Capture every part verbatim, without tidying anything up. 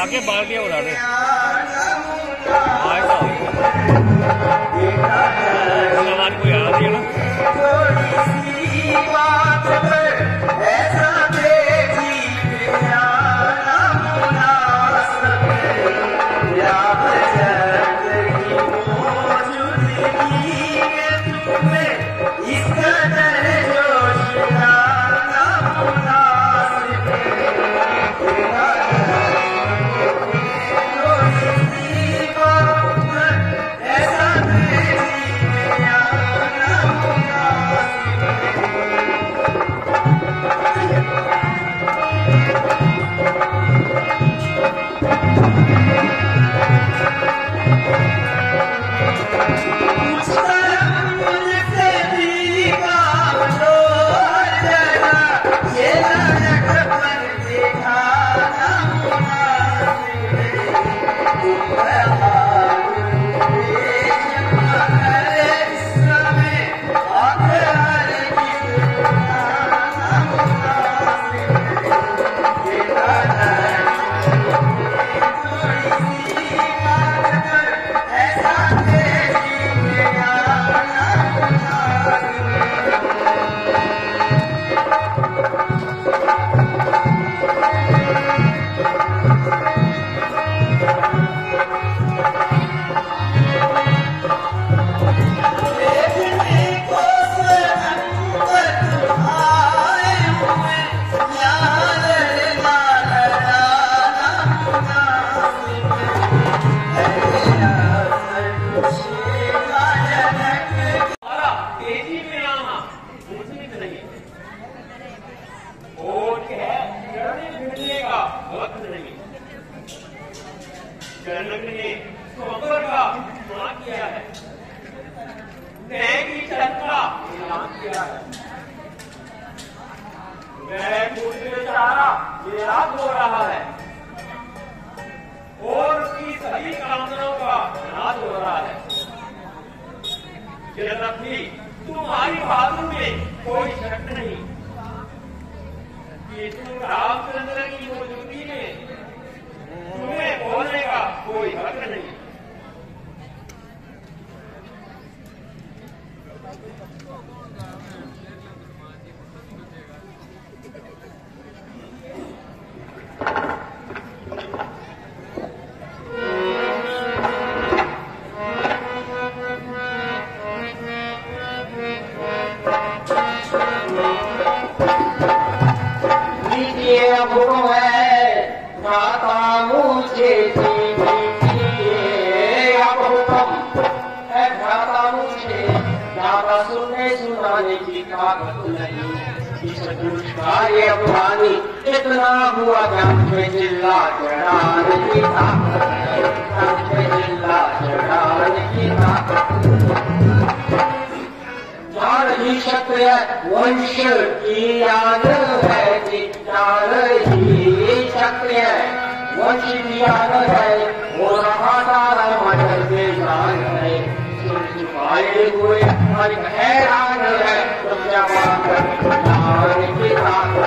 आके बाल्टियां उड़ा दे। आज कोई आ रही है ना जनक ने स्वंबर का मान किया है, न्याय की छत का ऐलान किया है। वह खुद बेचारा निराश हो रहा है और उसकी सभी कामनाओं का नाश हो रहा है। जनक भी तुम्हारी बातों में कोई शक नहीं कि तुम रामचंद्र की मौजूदगी में तुम्हें बोलने का कोई हक नहीं। इतना हुआ जब में चिल्ला चढ़ाने की ताकत, चिल्ला चढ़ाने की ताकत। चार ही क्षत्रिय वंश की याद है कि चार ही क्षत्रिय वंश की याद है, वो रहा सारा मटर के जान है। सुन चुकाए हुए हर हैरान है, तो क्या बात है की ताकत,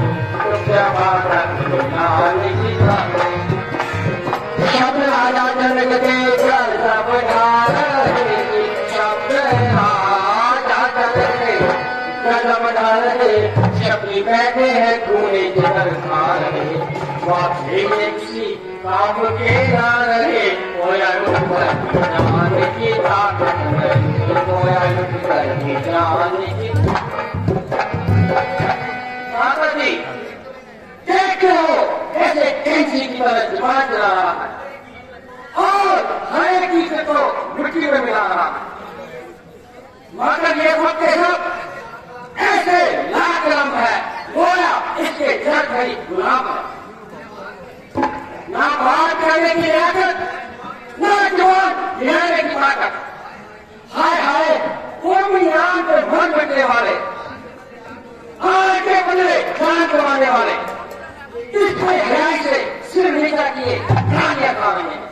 शब्द राजा जनक के जल सब ढाले, शब्द राजा जनक के कदम डाले, शब्दी बैठे हैं खूने जिगर खा रहे, वापसी में किसी काम के ना रहे। कोया लुट कर जान की ताकत नहीं, कोया लुट कर जान की ताकत नहीं। देखो ऐसे कैंची की तरह जुबान चला रहा है और हर एक चीज को मिट्टी में मिला रहा है, मगर ये सब के सब ऐसे लाकलम है, गोया इसके जड़ भरी गुलाम है। ना बात करने की आदत, ना जवान गिराने की ताकत। हाय हाय कौमी नाम पे भर बैठने वाले, आज के बदले जान गंवाने वाले, इसमें हराई से सिर नीचा किए गालियां खा रहे हैं।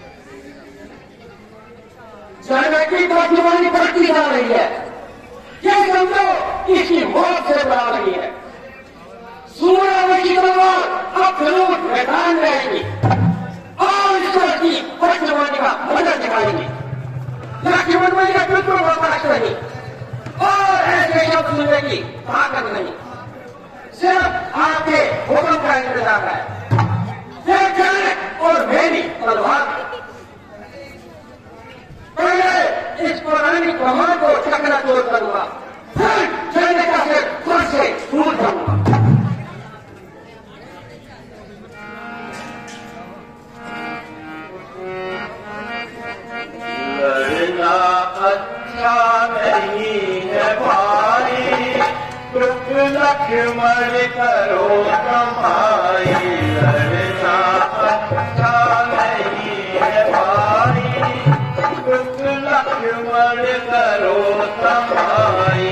जनक की तो जवानी बढ़ती जा रही है, ये समझो इसकी मौत से बढ़ा रही है। सूर्य की तलवार अब जरूर मैदान रहेंगे और ईश्वर की पक्षवाणी का मदद दिखाएंगे। लक्ष्मण में यह बिल्कुल बर्दाश्त नहीं और ऐसे शब्द सुनने की ताकत नहीं। सिर्फ आपके हुक्म का इंतजार है। और मेरी तलवार पहले इस पुरानी कमान को चकनाचूर करूंगा, फिर चलने का सिर फर से दूर करूंगा। लड़ना अच्छा नहीं है भाई, कृप लक्ष्मण करो कमाई। लड़ना अच्छा नहीं है भाई, कृप लक्ष्मण करो कमाई।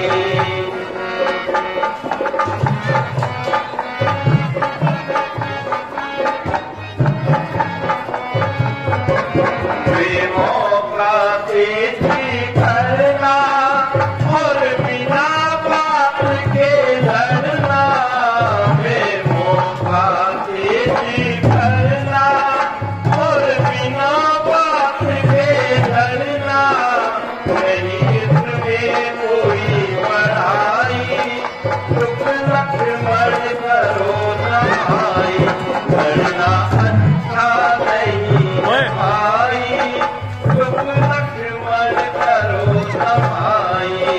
प्रेमों का तेजी करना और बिना बात के लड़ना। प्रेमों का तेजी करना और बिना बात के लड़ना। चरित्र में कोई बढ़ाई, दुख लक्ष्मण करो समाई। लड़ना अच्छा नहीं है भाई, दुख लक्ष्मण करो समाई।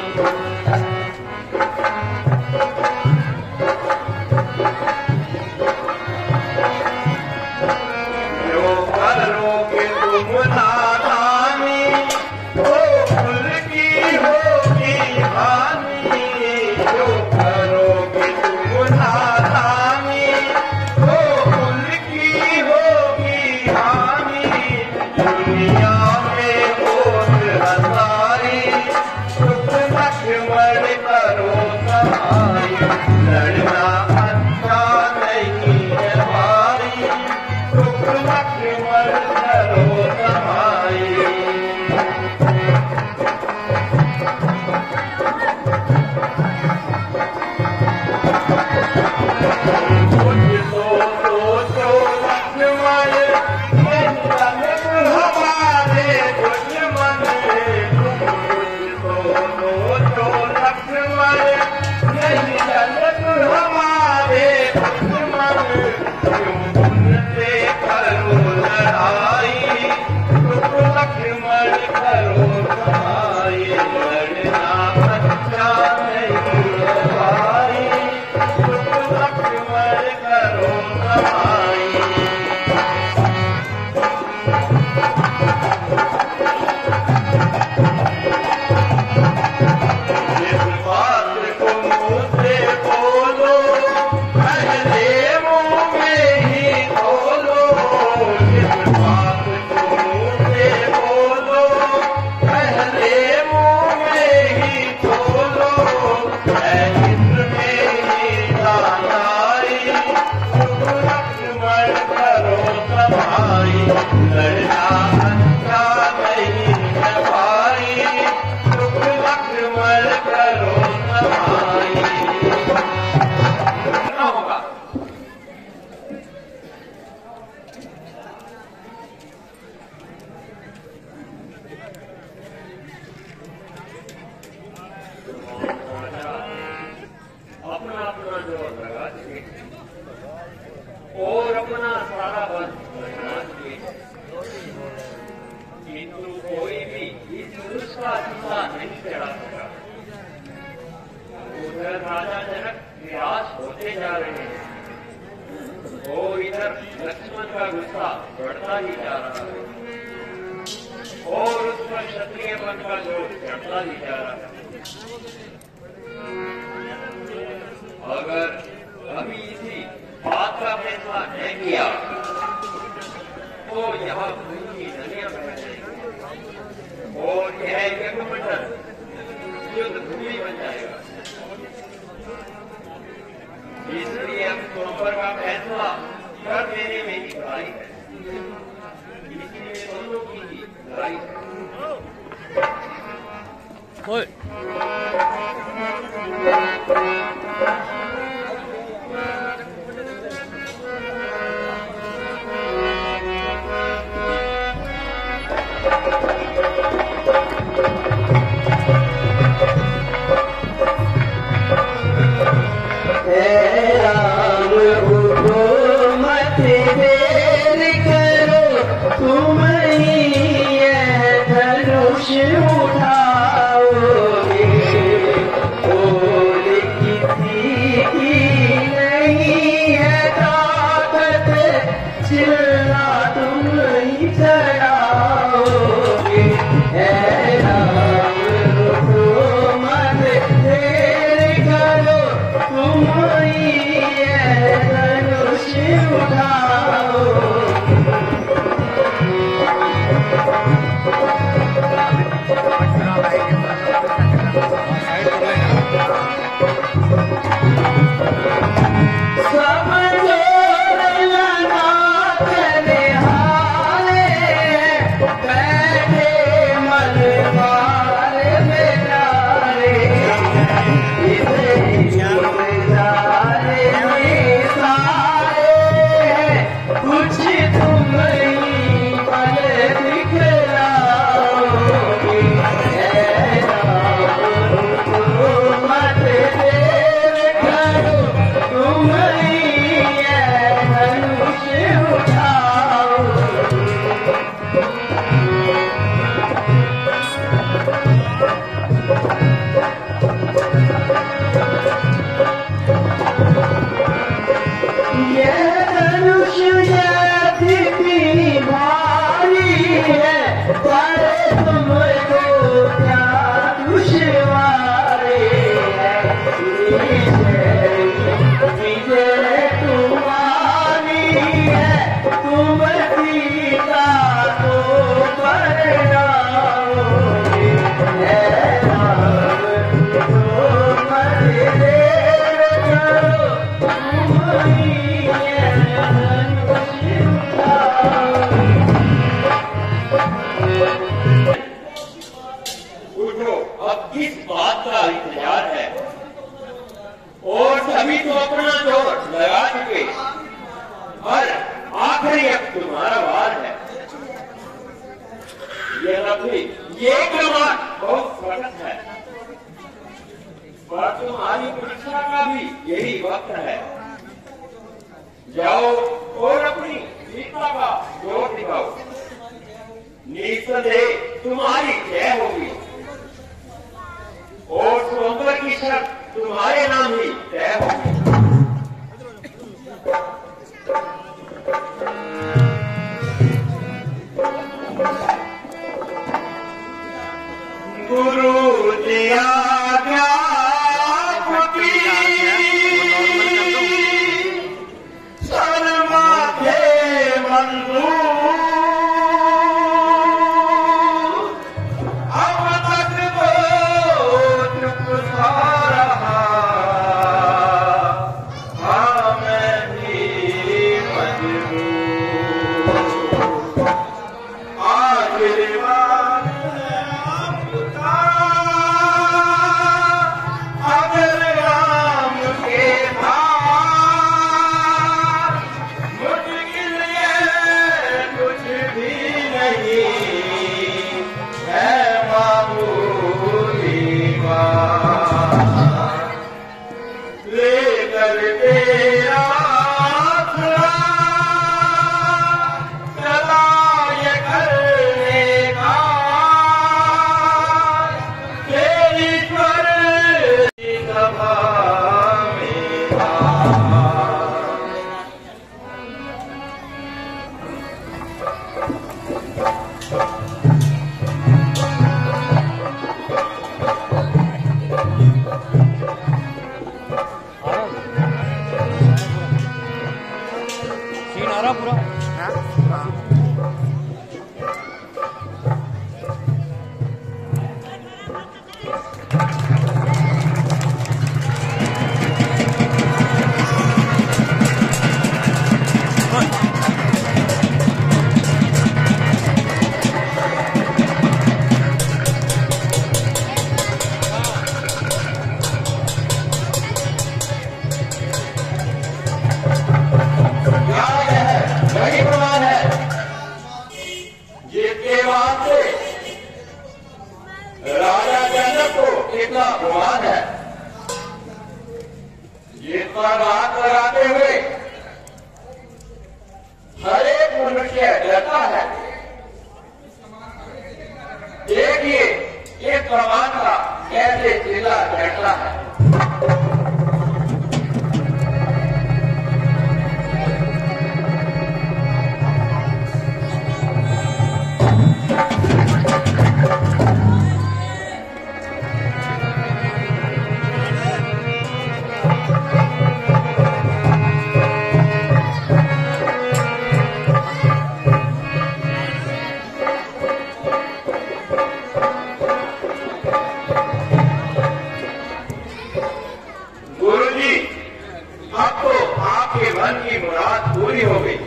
जो करोगे तुम नादानी, वो फूल की होगी हानि। जो करोगे तुम नादानी, वो फूल की होगी हानि। दुनिया में होत हसाई, दुख लक्ष्मण करो समाई। लड़ना अच्छा नहीं है भाई, दुख लक्ष्मण करो समाई। कुछ तो सोचो लक्ष्मण, ये जन्म हमारे दुश्मन। कुछ तो सोचो लक्ष्मण, ये जन्म हमारे दुश्मन। क्यों उनसे करो लड़ाई, दुख लक्ष्मण करो समाई। लड़ना अच्छा नहीं है भाई, दुख लक्ष्मण करो समाई। जिस बात को मुँह से बोलो, पहले मुँह में ही बोलो। जिस बात को मुँह से बोलो, पहले मुँह में ही बोलो। चरित्र में ही दानाई, दुख लक्ष्मण करो समाई। लड़ना अच्छा नहीं है भाई, दुख लक्ष्मण करो समाई। करना होगा। अपना अपना जो लगा दीजिए और अपना सारा बल लगा दीजिए, किंतु कोई भी इस पुरुष का सीधा नहीं चढ़ा सका। उधर राजा जनक निराश होते जा रहे हैं और इधर लक्ष्मण का गुस्सा बढ़ता ही जा रहा है और उस पर क्षत्रियपन का जोर चढ़ता ही जा रहा है। अगर अभी इसी बात का फैसला नहीं किया तो यहाँ खून की नदियां बह जाएंगी और यह यज्ञमंडल युद्ध भूमि बन जाएगा। इसलिए अब सोमवार का फैसला कर देने में ही लड़ाई है। इसलिए दोनों की ही लड़ाई है। ये क्रमांक बहुत स्वतंत्र है, पर तुम्हारी परीक्षा का भी यही वक्त है। जाओ और अपनी वीरता का जोर दिखाओ, निस्संदेह तुम्हारी जय होगी और स्वतंत्र की शर्त तुम्हारे नाम ही तय होगी। गुरु जी आज्ञा फकी सर्वमाथे मंजूर, अब तक वो चुप सा रहा, हाँ मैं भी मजबूर। आशीर्वाद अगर राम के भार मुश्किल ये कुछ भी नहीं है, मामूली बात लेकर तेरा आसरा चला ये करने का ईश्वर सभा में सीन आ रहा पूरा। वही प्रमाण है जिसके वास्ते राजा जनक को कितना गुमान है, जिस पर बात कराते हुए हर एक मनुष्य डरता है। देखिए ये प्रमाण का कैसे जिला चढ़ता है। पूरी हो गई।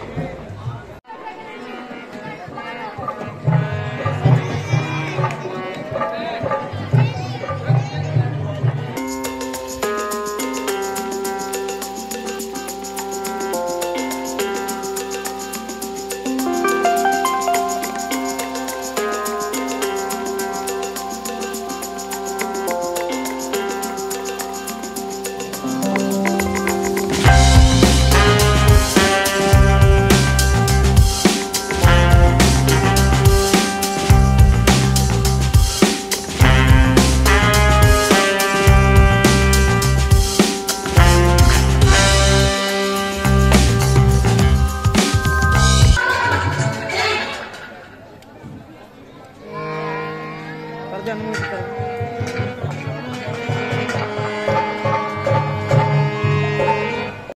कर दे अनम्यूट कर।